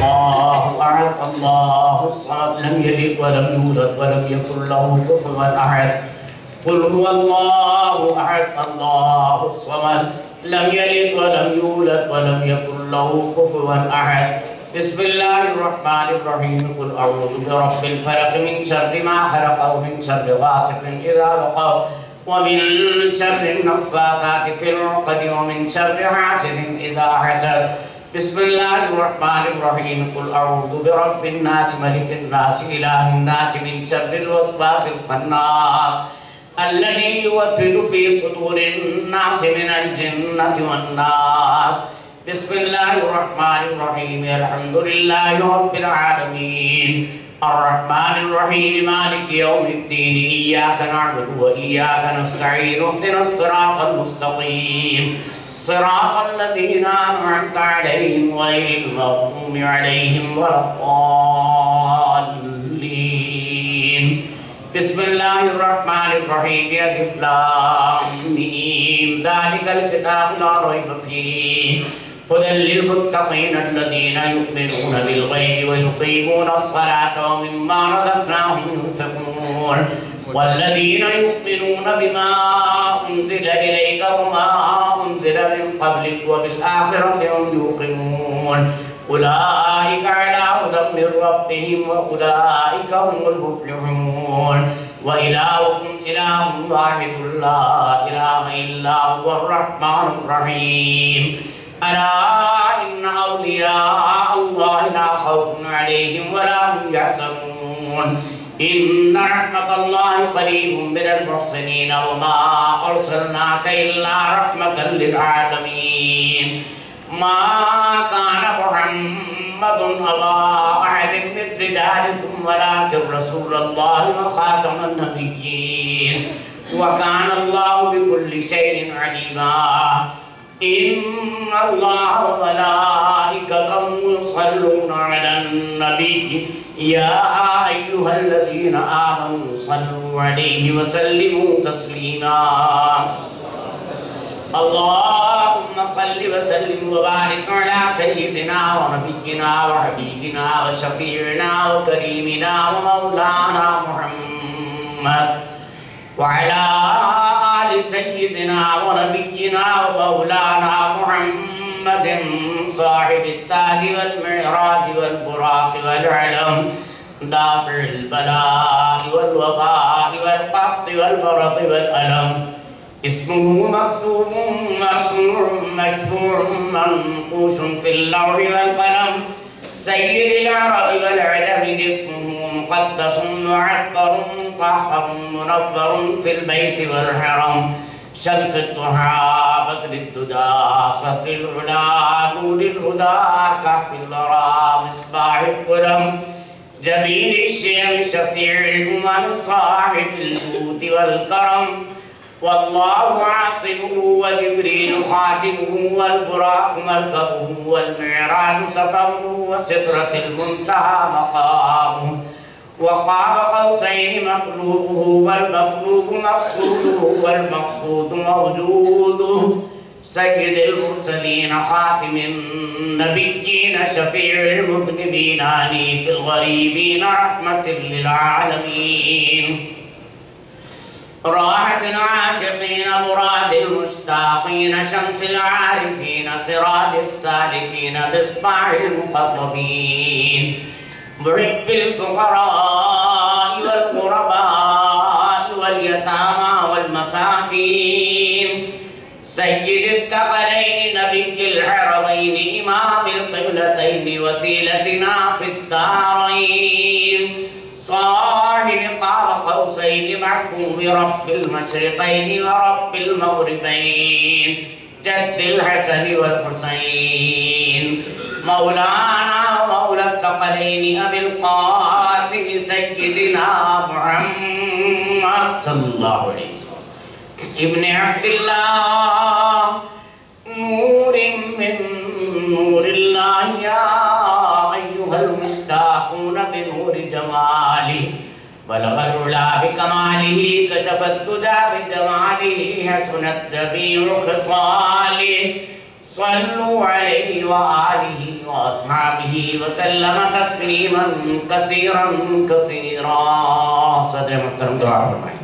الله أحد الله الصمد لم يلد ولم يولد ولم يكن له كفوا أحد قل هو الله أحد الله الصمد لم يلد ولم يولد ولم يكن له كفوا أحد بسم الله الرحمن الرحيم قل أعوذ برب الفلق من شر ما خلق ومن شر غاسق إذا وقب ومن شر النفاثات في العقد ومن شر حاسد إذا حسد بسم الله الرحمن الرحيم قل أعوذ برب الناس ملك الناس إله الناس من شر الوسواس الخناس الذي يوسوس في صدور الناس من الجنة والناس بسم الله الرحمن الرحيم الحمد لله رب العالمين الرحمن الرحيم مالك يوم الدين إياك نعبد وإياك نستعين اهدنا الصراط المستقيم صراط الذين أنعمت عليهم غير المغضوب عليهم ولا الضالين بسم الله الرحمن الرحيم ألف لام ميم ذلك الكتاب لا ريب فيه هدى للمتقين الذين يؤمنون بالغيب ويقيمون الصلاة ومما رزقناهم ينفقون والذين يؤمنون بما أنزل إليك وما أنزل من قبلك وبالآخرة هم يوقنون أولئك على هدى من ربهم وأولئك هم المفلحون وإلهكم إله واحد لا إله إلا هو الرحمن الرحيم ألا إن أولياء الله لا خوف عليهم ولا هم يحزنون إن رحمة الله قريب من المحسنين وما أرسلناك إلا رحمة للعالمين ما كان محمد أبا أحد من رجالكم ولكن رسول الله وخاتم النبيين وكان الله بكل شيء عليما إن الله وملائكته يصلون على النبي يا أيها الذين آمنوا صلوا عليه وسلموا تسليما اللهم صل وسلم وبارك على سيدنا ونبينا وحبيبنا وشفيعنا وكريمنا ومولانا محمد وعلى آل سيدنا ونبينا ومولانا محمد صاحب التاج والمعراج والبراق والعلم دافع البلاء والوباء والقحط والمرض والألم اسمه مكتوب مرفوع مشفوع منقوش في اللوح والقلم سيد العرب والعجم اسمه مقدس معطر مطهر منور في البيت والحرم شمس الضحى بدر الدجى صدر العلا نور الهدى كهف الورى مصباح القلم جميل الشيم شفيع الأمم صاحب الجود والكرم والله عاصمه وجبريل خاتمه والبراق مركبه والمعراج سفره وسدرة المنتهى مقامه وقاب قوسين مطلوبه والمطلوب مقصوده والمقصود موجوده سيد المرسلين خاتم النبيين شفيع المذنبين أنيس الغريبين رحمة للعالمين راحة العاشقين مراد المشتاقين شمس العارفين سراج السالكين مصباح المقربين محب الفقراء والغرباء واليتامى والمساكين سيد الثقلين نبي الحرمين إمام القبلتين وسيلتنا في الدارين صاحب قاب قوسين محبوب رب المشرقين ورب المغربين جد الحسن والحسين مولانا ومولى الثقلين أبي القاسم سيدنا محمد صلى الله عليه وسلم ابن عبد الله نور من نور الله يا أيها المشتاقون بنور جماله بلغ العلا بكماله كشف الدجى بجماله حسنت جميع خصاله صلوا عليه وآله वअस्हाबिही वसल्लम तस्लीमन कसीरन कसीरा। सदर मुहतरम दुआ फरमाएं।